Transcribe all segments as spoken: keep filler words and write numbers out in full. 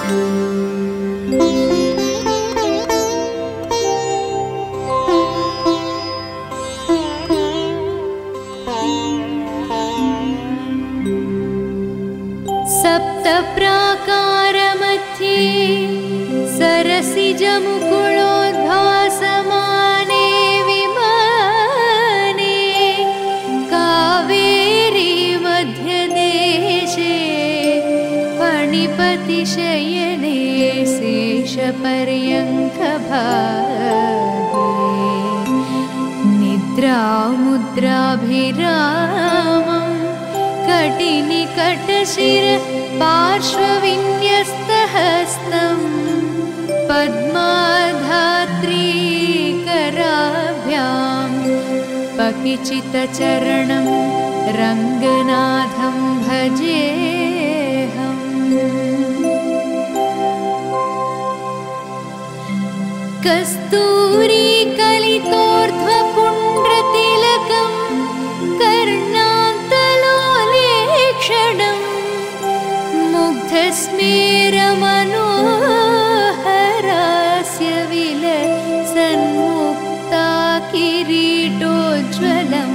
सप्तप्राकारमध्ये सरसिजमुकुलोद्भासमाने विमाने कावेरी मध्यदेशे फणिपतिशयने शेषपर्यङ्कभागे निद्रामुद्राभिरामम् कटिनिकटशिर पार्श्वविन्यस्तहस्तम् पद्माधात्रीकराभ्यां पकिचितचरणं रङ्गनाथं भजेऽहम्। कस्तूरीकलितोर्ध्वपुण्ड्रतिलकं कर्णान्तलोलेक्षणम् मुग्धस्मेरमनोहरास्य विलसन्मुक्ताकिरीटोज्ज्वलम्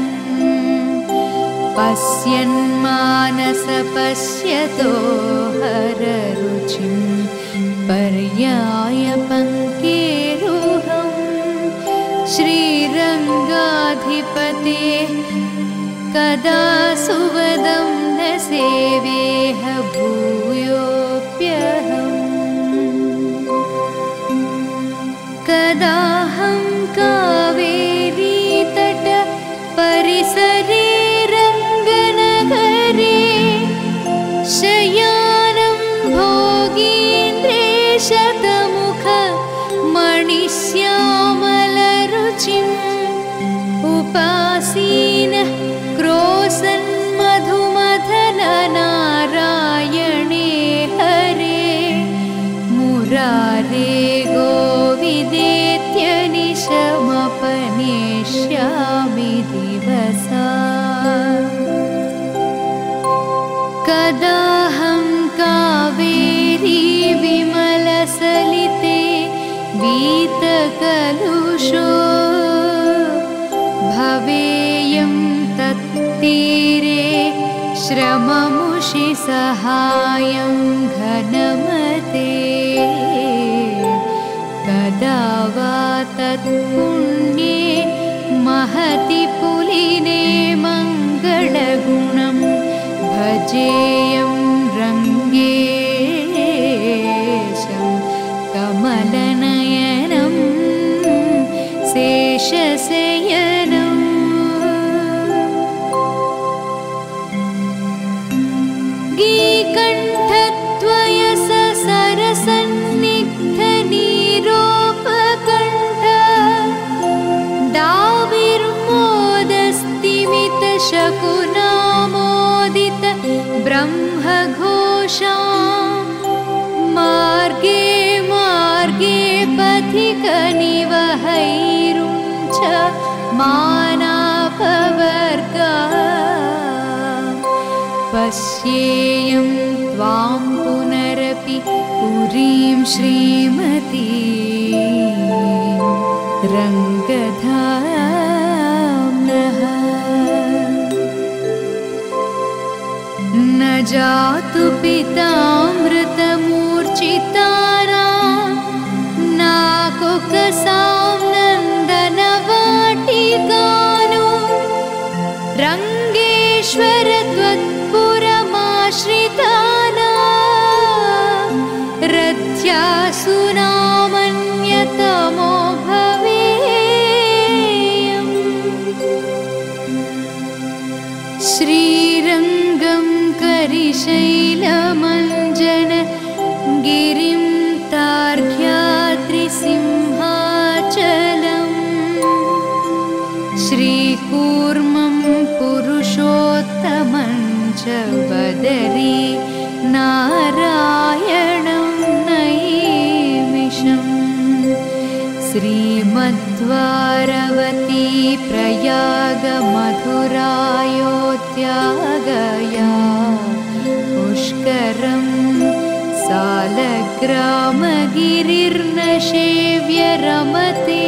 पश्यन्मानसपश्यतो हररुचिं पर्यायपङ्केरुहं श्रीरङ्गाधिपते कदा सुवदं न सेवेह भूयोऽप्यहम्। कदाहं कावेरीतट परिसरे रङ्गनगरे शयानं भोगीन्द्रेशतमुख मणिश्यामलरुचिम् उपासीनः क्रोसन्मधुमथननारायणे हरे मुरारे गोविदेत्यनिशमपनेष्यामि दिवसा। कदाहं कावेरी विमलसलिते वीतकलुषो भवेयं तत्तीरे श्रममुषि सहायं घनमते। कदा वा तत्पुण्ये महति पुलिने मङ्गलगुणं भजेयं रङ्गेशं कमलनयनं शेषशयनम्। गीकण्ठद्वयस सरसन्निग्धनीरोपकण्ठ दाविर्मोदस्तिमितशकुनामोदित ब्रह्मघोषा मार्गे मार्गे पथिकनिवहैरुञ्च मानापवर्गा पश्येयं त्वां पुनरपि पुरीं श्रीमती रङ्गधाम्नः। न जातु पितामृतमूर्छितानां नाकुकसां नन्दनवाटिकानो रङ्गेश्वर त्वत्पुरमाश्रितानां रथ्यासु नामन्यतमो भवेयम्। श्रीरङ्गं करिशैलमञ्जन गिरिं तार्क्ष्याद्रिसिंहाचलम् श्रीकूर्मं पुरुषोत्तमं च बदरी नारायणं नैमिषम्। श्रीमद्वारवती प्रयाग मधुरायोत्यागया पुष्करं सालग्रामगिरिर्न सेव्य रमते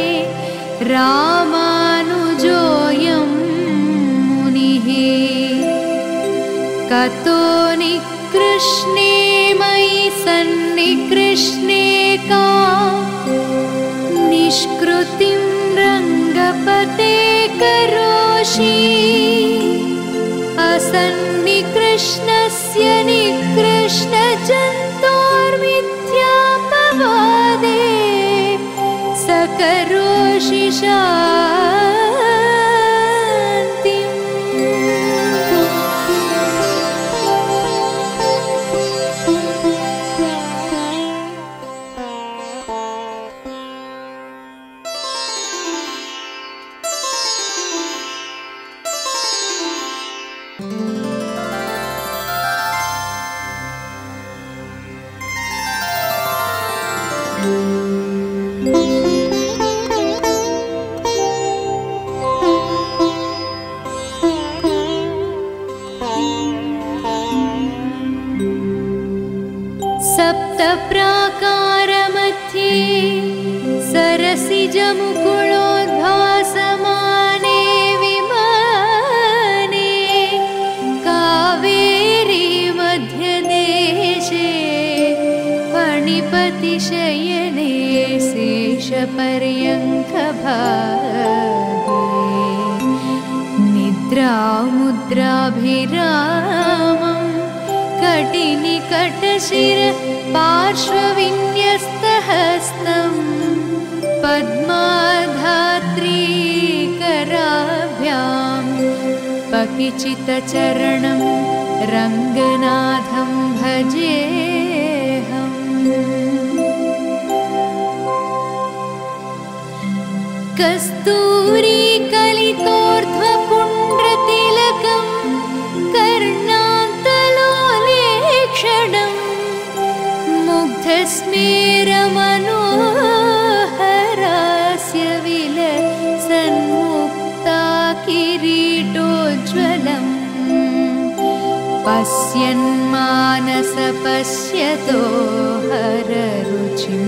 रामानुजोऽयं मुनिः कतो निकृष्णे मयि सन्निकृष्णे का निष्कृतिं रङ्गपते करोषि असन्निकृष्णस्य निकृष्णजन्तोर्मिथ्यापवादे स करोषि शान्तिम्। सप्तप्राकारमध्ये सरसिजमुकुलोद्भासमाने विमाने कावेरी मध्यदेशे फणिपतिशयने शेषपर्यङ्कभागे निद्रामुद्राभिरामम् कटिनिकटशिर पार्श्वविन्यस्तहस्तं पद्माधात्रीकराभ्यां पकिचितचरणं रङ्गनाथं भजेऽहम्। कस्तूरीकलितोर्ध्वपुण्ड्रतिलकं कर्णान्तलोलेक्षणं मुग्धस्मेरमनोहरास्य विलसन्मुक्ताकिरीटोज्ज्वलम् पश्यन्मानसपश्यतो हररुचिं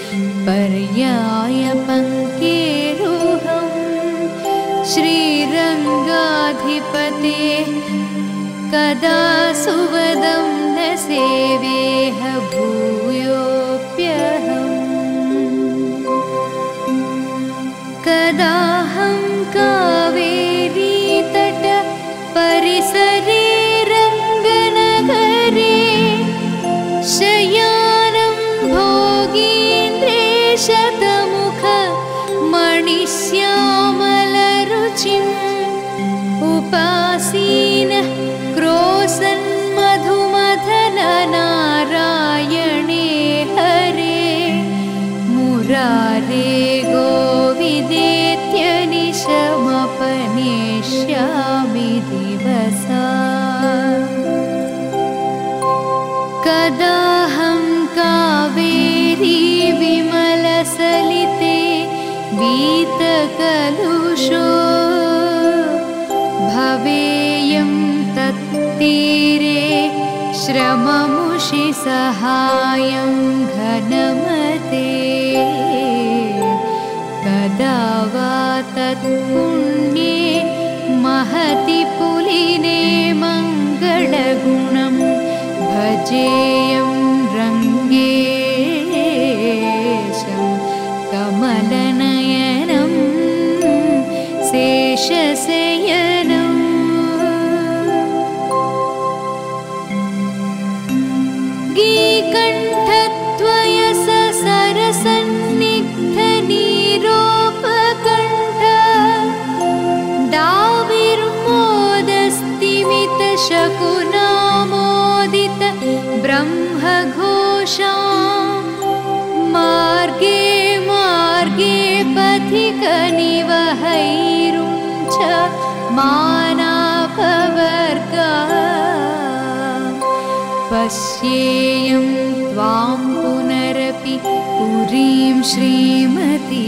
पर्यायपङ्केरुहं श्रीरङ्गाधिपते कदा सुवदं न सेवेह भूयोऽप्यहम्। कदाहं कावेरीतट परिसरे रङ्गनगरे शयानं भोगीन्द्रे शतमुख मणिश्यामलरुचिम् उपासीनः क्रोसन्मधुमथननारायणे हरे मुरारे गोविदेत्यनिशमपनेष्यामि दिवसा। कदाहं कावेरी विमलसलिते वीतकलुषो भवेयं तत्तीरे श्रममुषि सहायं घनमते। कदा वा तत्पुण्ये महति पुलिने मङ्गलगुणं भजेयं रङ्गेशं कमलनयनं शेषशयनम्। गीकण्ठत्वयस सरसन्निग्धनीरोपकण्ठ दाविर्मोदस्तिमितशकुनामोदित ब्रह्मघोषा मार्गे मार्गे पथिकनिवहैरुञ्च मानापवर्गा पश्येयं त्वां पुनरपि पुरीं श्रीमती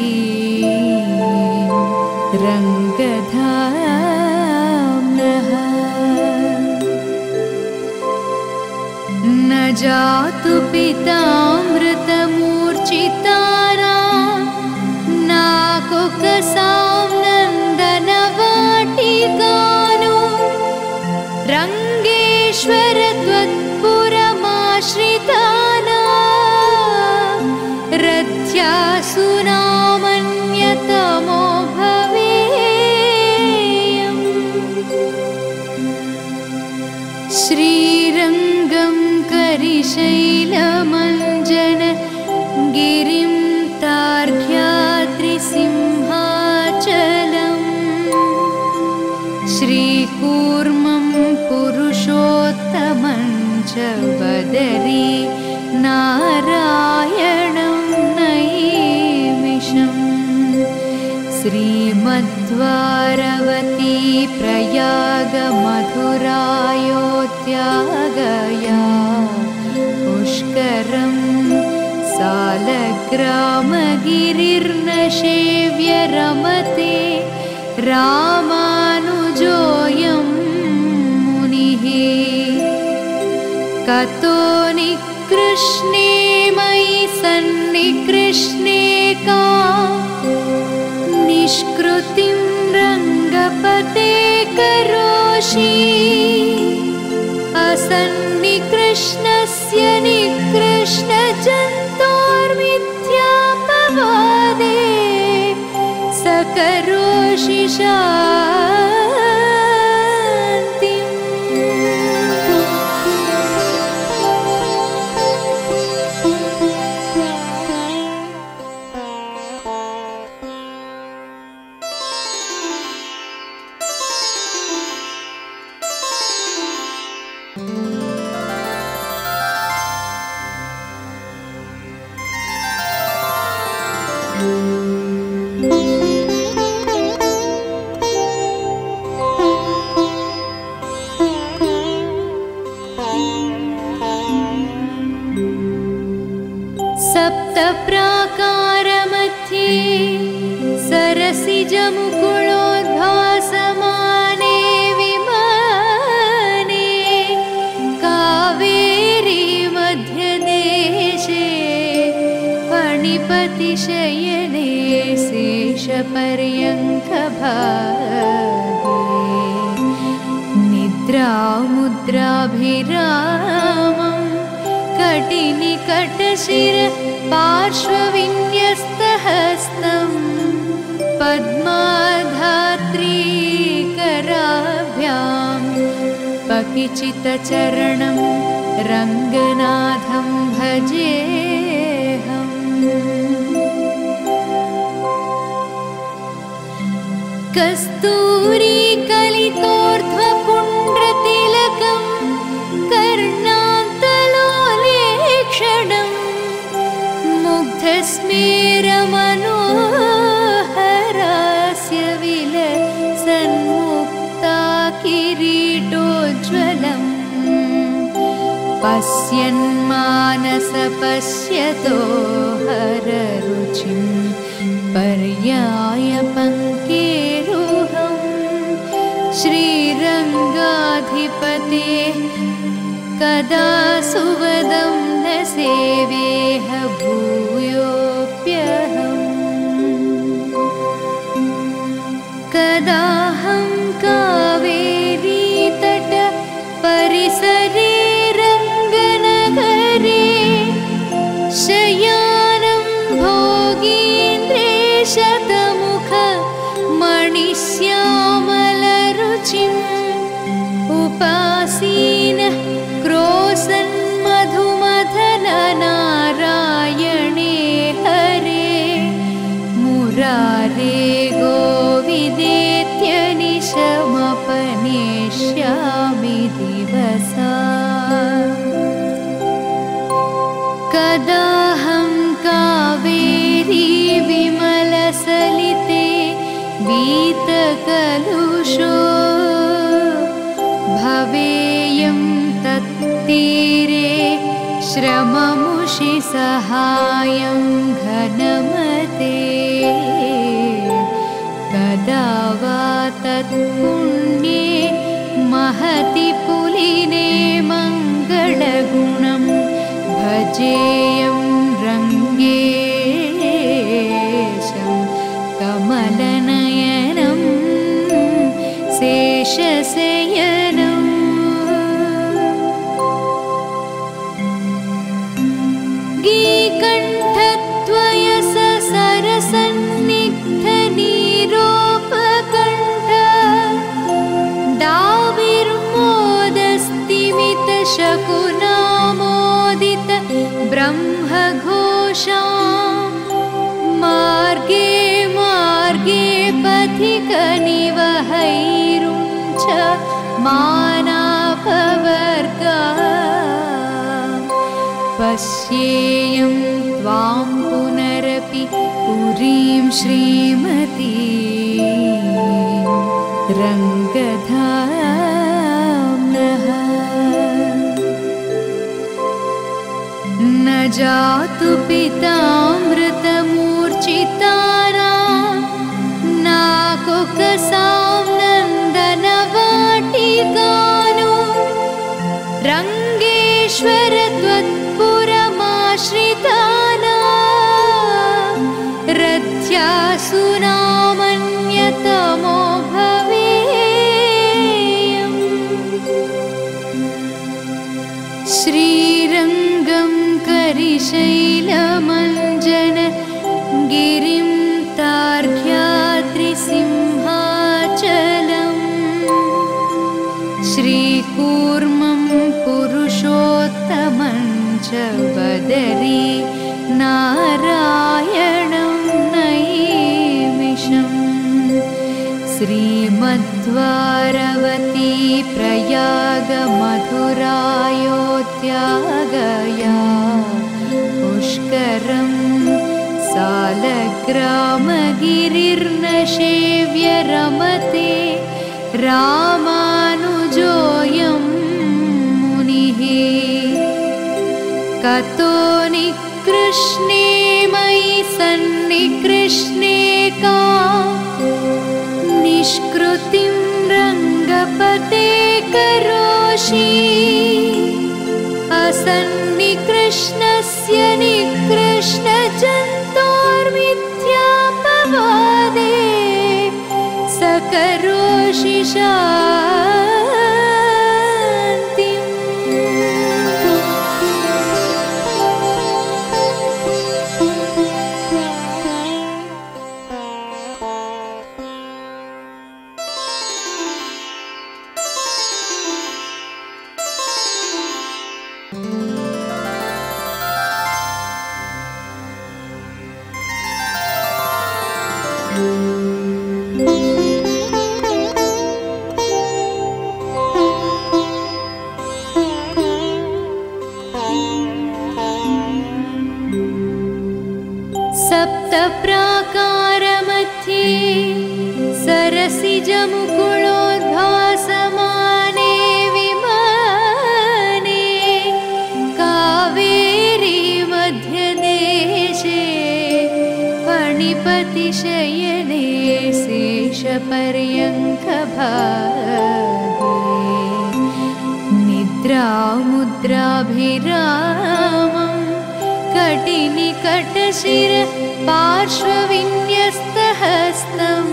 रङ्गधाम्नः। न जातु पितामृतमूर्छितानां नाकुकसां नन्दनवाटिकानु रङ्गेश्वर त्वत्पुरमाश्रितानां रथ्यासु नामन्यतमो भवेयम्। श्रीरङ्गं करिशैलमञ्जन गिरिं तार्क्ष्याद्रिसिंहाचलम् श्रीकूर्मं पुरुषोत्तमं च बदरी नारायणं नैमिषम्। श्रीमद्वारवती प्रयाग मधुरायोत्यागया पुष्करं सालग्रामगिरिर्नशेव्य रमते रामानुजोऽयं मुनिः। कतो निकृष्णे मयि सन्निकृष्णे का निष्कृतिं रङ्गपते करोषि। असन्निकृष्णस्य निकृष्णजन्तोर्मिथ्यापवादे स करोषि शान्तिम्। सप्तप्राकारमध्ये सरसिजमुकुलोद्भासमाने विमाने कावेरी मध्यदेशे फणिपतिशयने शेषपर्यङ्कभागे निद्रामुद्राभिरामम् कटिनिकटशिर पार्श्वविन्यस्तहस्तम् पद्माधात्रीकराभ्यां पकिचितचरणं रङ्गनाथं भजेऽहम्। कस्तूरीकलितोर्ध्वपुण्ड्रतिलकं कर्णान्तलोलेक्षणं मुग्धस्मेरमनोहरास्य विलसन्मुक्ताकिरीटोज्ज्वलम् पश्यन्मानसपश्यतो हररुचिं पर्यायपङ्केरुहं श्रीरङ्गाधिपतेः कदा सुवदं न सेवेह भूयोऽप्यहम्। कदाहं कावेरीतट परिसरे रङ्गनगरे शयानं भोगीन्द्रे शतमुख मणिश्यामलरुचिम् उपासीनः क्रोसन्मधुमथननारायणे हरे मुरारे गोविदेत्यनिशमपनेष्यामि दिवसा। कदाहं कावेरी विमलसलिते वीतकलुषो भवेयं तत्तीरे श्रममुषि सहायं घनमते। कदा वा तत्पुण्ये महति पुलिने मङ्गलगुणं भजेयं रङ्गेशं कमलनयनं शेषशयनम् गीकण्ठत्वयस सरसन्निग्धनीरोपकण्ठ दाविर्मोदस्तिमितशकुनामोदित ब्रह्मघोषां मार्गे मार्गे पथिकनिवहैरुञ्च मानापवर्गा पश्येयं त्वां पुनरपि पुरीं श्रीमतीं रङ्गधाम्नः न जातु पितामृतमूर्छितानां नाकुकसां नन्दनवाटिकानो रङ्गेश्वर त्वत्पुरमाश्रितानां रथ्यासु नामन्यतमो भवेयम्। श्रीरङ्गं करिशैलमञ्जन गिरिं तार्क्ष्याद्रिसिंहाचलम् श्रीकूर्मं पुरुषोत्तमं च बदरी नारायणं नैमिषम् श्रीमद्वारवती प्रयाग मधुरायोध्यागया पुष्करं सालग्रामगिरिर्नशेव्य रमते रामानुजोऽयं मुनिः कतो निकृष्णे मयि सन्निकृष्णे का निष्कृतिं रङ्गपते करोषि असन्निकृष्णस्य निकृष्णजन्तोर्मिथ्यापवादे स करोषि शान्तिम्। सप्तप्राकारमध्ये सरसिजमुकुलोद्भासमाने विमाने कावेरी मध्यदेशे फणिपतिशयने शेषपर्यङ्कभागे निद्रामुद्राभिरामम् कटिनिकटशिर पार्श्वविन्यस्तहस्तं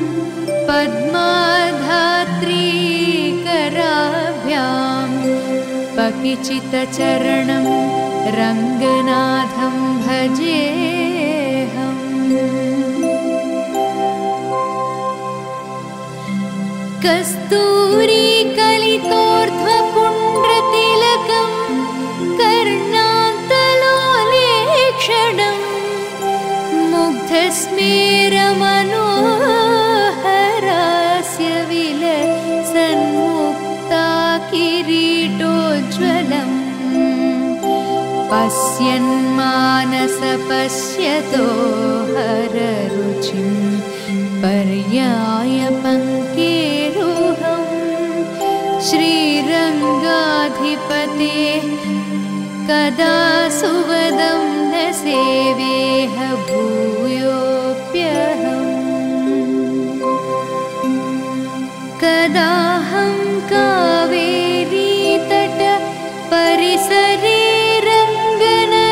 पद्माधात्रीकराभ्यां पकिचितचरणं रङ्गनाथं भजेऽहम्। कस्तूरीकलितोर्ध्वपुण्ड्रतिलकं कर्णान्तलोलेक्षणं मुग्धस्मेरमनोहरास्य विलसन्मुक्ताकिरीटोज्ज्वलम् पश्यन्मानस पश्यतो हररुचिं पर्यायपङ्केरुहं श्रीरङ्गाधिपते कदा सुवदं न सेवेह भूयोऽप्यहम्। कदाहं कावेरीतट परिसरे रङ्गन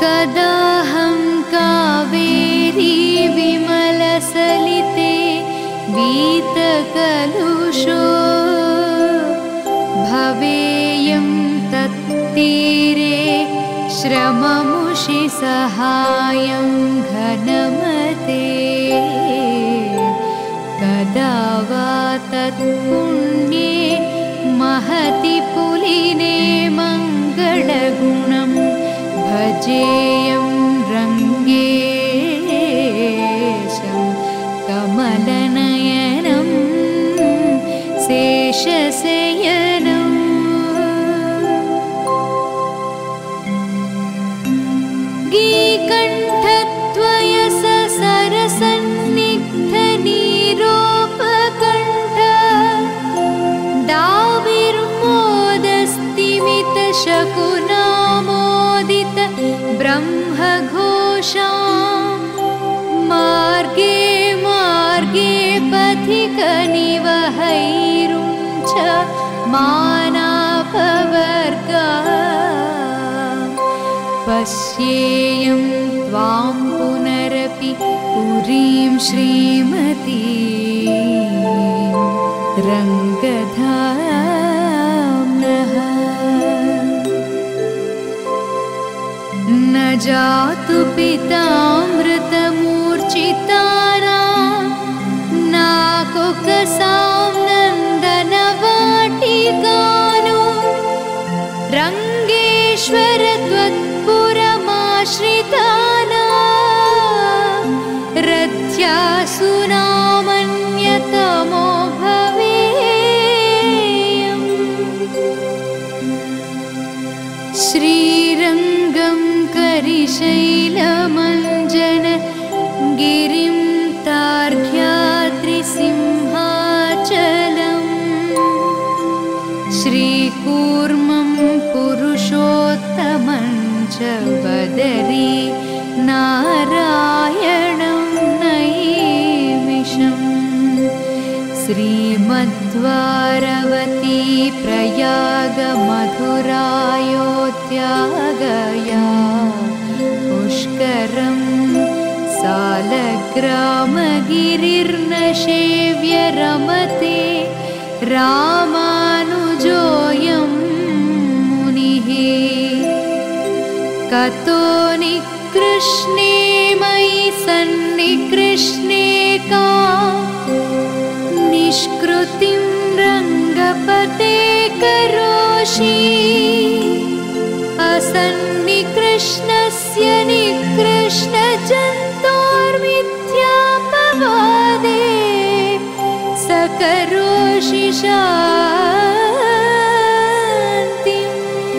कदाहं कावेरी विमलसलिते वीतकलुषो भवेयं तत्तीरे श्रममुषि सहायं घनमते कदा वा तत्पुण्ये महति पुलिने मङ्गलगुणं भजेयं रङ्गेशं कमलनयनं शेषशयनं गीकण्ठत्वयस सरसन्निग्धनीरोपकण्ठ दाविर्मोदस्तिमितशकुनामोदित ब्रह्मघोषा मार्गे मार्गे पथिकनिवहैरुञ्च मानापवर्गा पश्येयं त्वां पुनरपि पुरीं श्रीमतीं रङ्गधाम्नः न जातु पितामृतमूर्छितानां नाकुकसां नन्दनवाटिकानो रङ्गेश्वर त्वत्पुरमाश्रितानां रथ्यासु नामन्यतमो भवेयम् श्रीरङ्गं करिशैलमञ्जन गिरिं तार्क्ष्यात्रिसिंहाचलम् श्रीकूर्मं पुरुषोत्तमं च बदरी नारायणं नैमिषम् श्रीमद्वारवती प्रयाग मधुरायोत्यागया पुष्करं सालग्रामगिरिर्नशेव्य रमते रामानुजोऽयं मुनिः कतो निकृष्णे मयि सन्निकृष्णे का निष्कृतिं रङ्गपते करोषि असन्निकृष्णस्य निकृष्णजन्तोर्मिथ्यापवादे स करोषि शान्तिम्।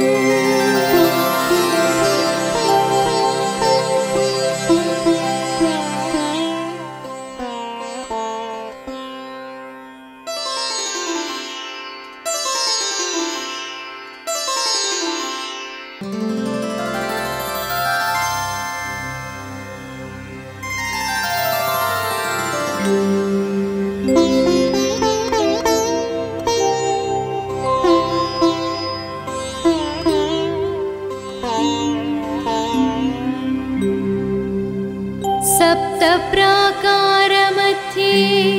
सप्तप्राकारमध्ये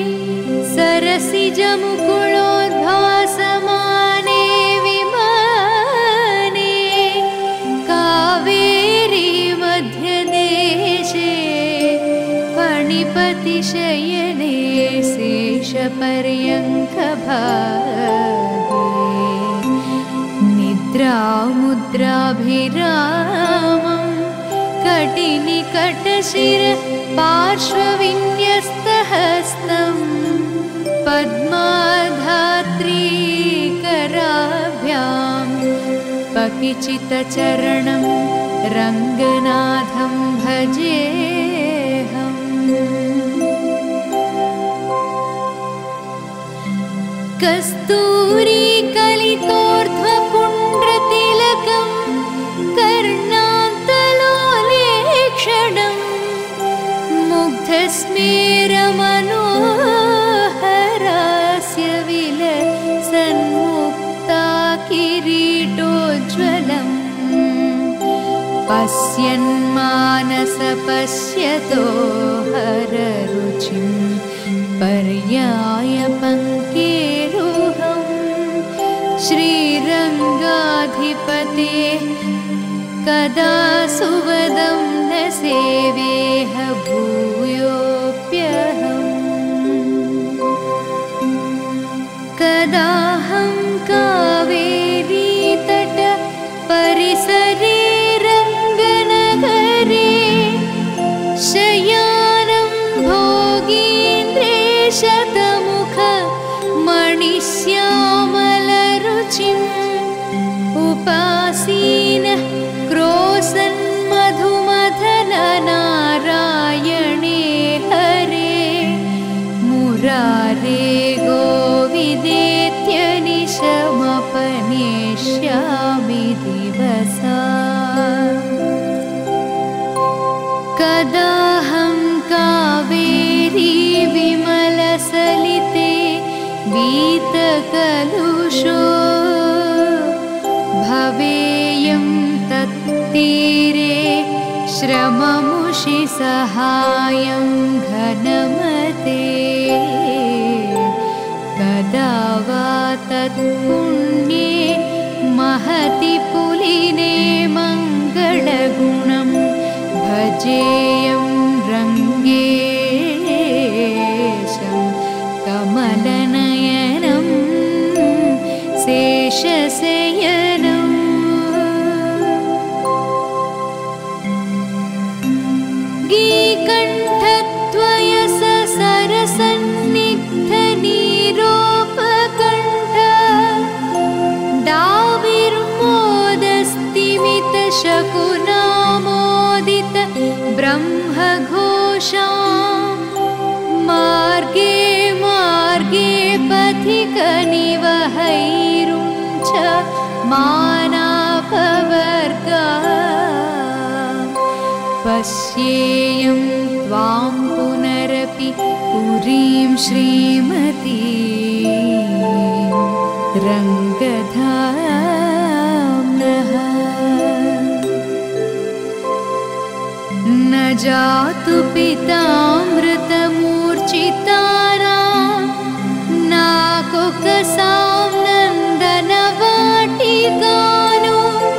सरसिजमुकुलोद्भासमाने विमाने कावेरी मध्यदेशे फणिपतिशयने शेषपर्यङ्कभागे निद्रामुद्राभिरामम् कटिनिकटशिर पार्श्वविन्यस्तहस्तं पद्माधात्रीकराभ्यां पकिचितचरणं रङ्गनाथं भजेऽहम्। कस्तूरीकलितोर्ध्वपुण्ड्रतिलकं कर्णान्तलोलेक्षणं मुग्धस्मेरमनोहरास्य विलसन्मुक्ता किरीटोज्ज्वलम् पश्यन्मानसपश्यतो हररुचिं पर्यायपङ्केरुहं श्रीरङ्गाधिपतेः कदा सुवदं न सेवेह भूयोऽप्यहम् कदाहं कावेरीतट परिसरे रङ्गनगरे शयानं भोगीन्द्रे शतमुख मणिश्यामलरुचिम् उपासीनः क्रोसन्मधुमथननारायणे हरे मुरारे गोविदेत्यनिशमपनेष्यामि दिवसा कदाहं कावेरी विमलसलिते वीतकलुषो भवेयं तत्तीरे श्रममुषि सहायं घनमते कदा वा तत्पुण्ये महति पुलिने मङ्गलगुणं भजेयं रङ्गेशं कमलनयनं शेषशयनम् गीकण्ठत्वयस सरसन्निग्धनीरोपकण्ठ दाविर्मोदस्तिमितशकुनामोदित ब्रह्मघोषा मार्गे मार्गे पथिकनिवहैरुञ्च मानापवर्गा पश्येयं त्वां पुनरपि पुरीं श्रीमतीं रङ्गधाम्नः न जातु पितामृतमूर्छितानां नाकुकसां नन्दनवाटिकानो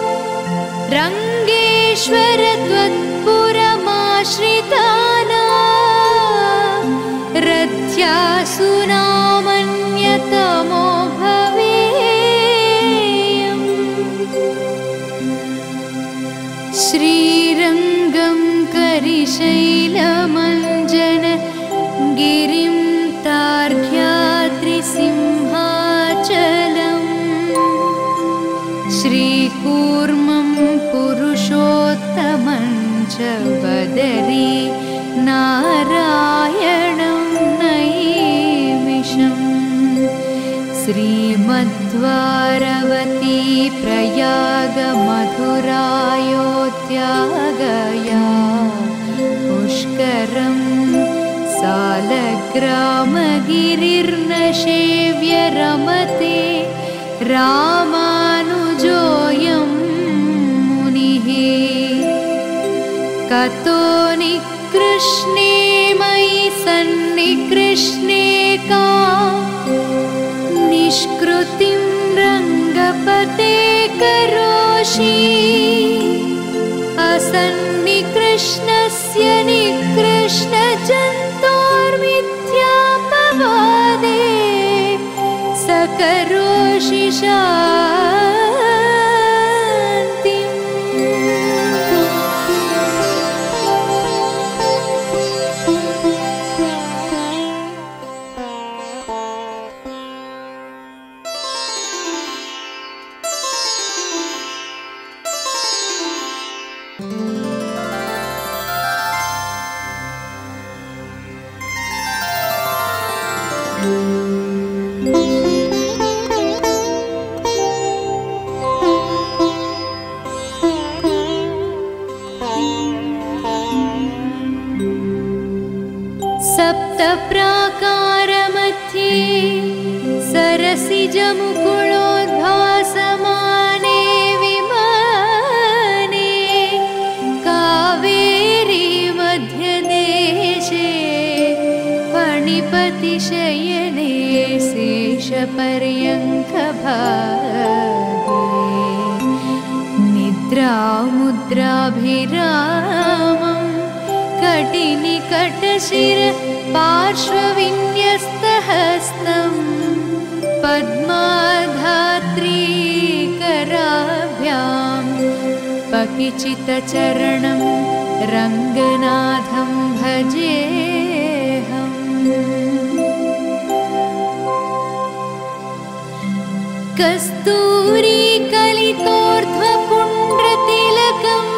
रङ्गेश्वर त्वत्पुरमाश्रितानां रथ्यासुनामन्यतमो भवेयम् श्रीरङ्गं करिशैलमञ्जन गिरिं तार्क्ष्याद्रिसिंहाचलम् श्रीकूर्मं पुरुषोत्तमं च बदरी नारायणं नैमिषम् श्रीमद्वारवती प्रयाग मधुरायोत्यागया पुष्करं सालग्रामगिरिर्न सेव्य रमते रामानुजोऽयं मुनिः कतो निकृष्णे मयि सन्निकृष्णे का निष्कृतिं रङ्गपते करोषि असन्निकृष्णस्य निकृष्णजन्तोर्मिथ्यापवादे स करोषि शान्तिम् सप्तप्राकारमध्ये सरसिजमुकुलोद्भासमाने विमाने शयने शेषपर्यङ्कभागे निद्रामुद्राभिरामं कटिनिकटशिर पार्श्वविन्यस्तहस्तं पद्माधात्रीकराभ्यां पकिचितचरणं रङ्गनाथं भजेऽहम्। कस्तूरीकलितोर्ध्वपुण्ड्रतिलकं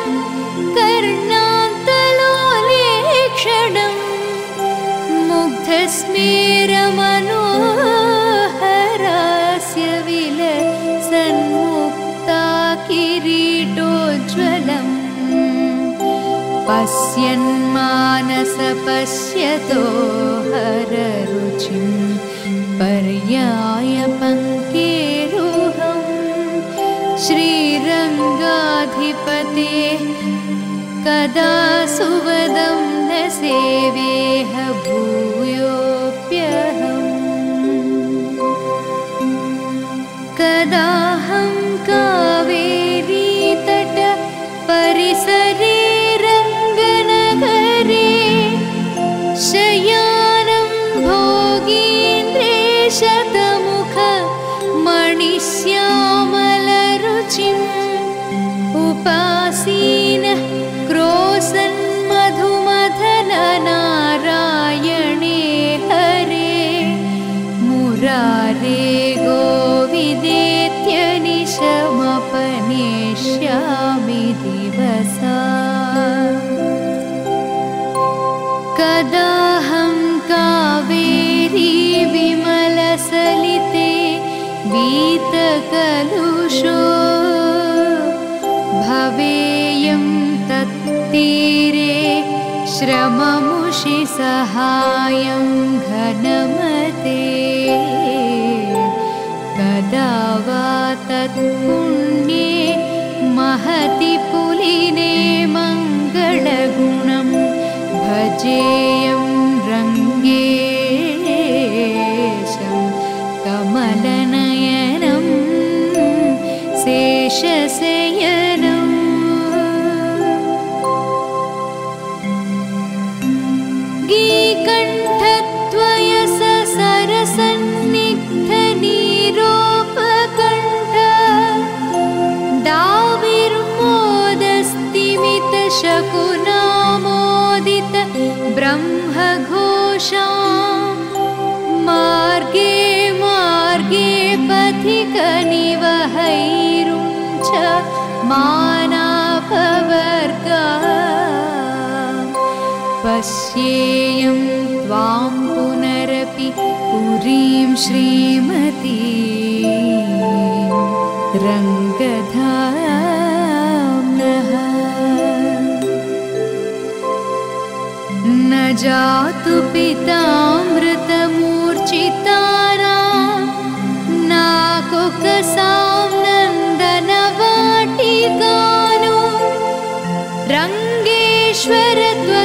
कर्णान्तलोलेक्षणं मुग्धस्मेरमनोहरास्य विलसन्मुक्ताकिरीटोज्ज्वलम् पश्यन्मानसपश्यतो हररुचिं पर्यायपङ्केरुहं श्रीरङ्गाधिपते कदा सुवदं न सेवेह भूयोऽप्यहम्। कदाहं कावेरीतट परिसरे रङ्गनगरे शयानं भोगीन्द्रेशतमुख मणिश्यामलरुचिम् उपासीनः क्रोसन्मधुमथननारायणे हरे मुरारे गोविदेत्यनिशमपनेष्यामि दिवसा। कदाहं कावेरी विमलसलिते वीतकलुषो भवेयं तत्तीरे श्रममुषि सहायं घनमते। कदा वा तत्पुण्ये महति पुलिने मङ्गलगुणं भजेयं रङ्गेशं कमलनयनं शेषशयनम्। गीकण्ठद्वयस सरसन्निग्धनीरोपकण्ठ दाविर्मोदस्तिमितशकुनामोदित ब्रह्मघोषां मार्गे मार्गे पथिकनिवहैरुञ्च मानापवर्गा पश्येयं त्वां पुनरपि पुरीं श्रीमती रङ्गधाम्नः। न जातु पितामृतमूर्छितानां नाकुकसां नन्दनवाटिकानो रङ्गेश्वर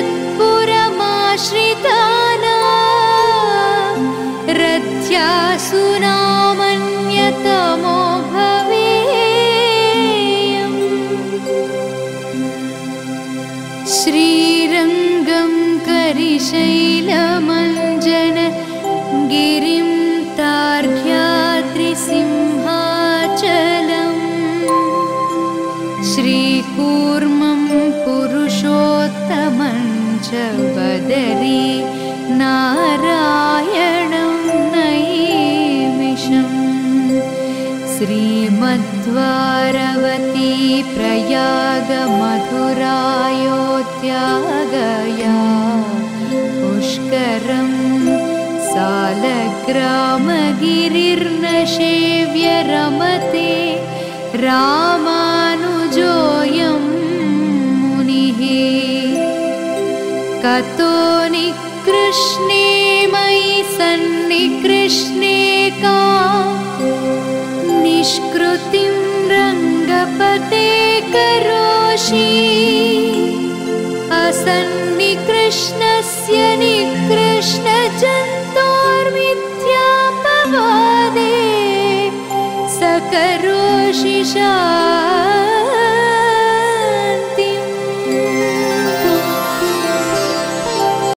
त्वत्पुरमाश्रितानां रथ्यासु नामन्यतमो भवेयम्। श्रीरङ्गं करिशैलमञ्जन गिरिं तार्क्ष्याद्रिसिंहाचलम् श्रीकूर्मं पुरुषोत्तमं च बदरी नारायणं नैमिषम्। श्रीमद्वारवती प्रयाग मधुरायोध्यागया पुष्करं सालग्रामगिरिर्नशेव्य रमते रामानुजोऽयं मुनिः। कतो निकृष्णे मयि सन्निकृष्णे का निष्कृतिं रङ्गपते करोषि। असन्निकृष्णस्य निकृष्णजन्तोर् च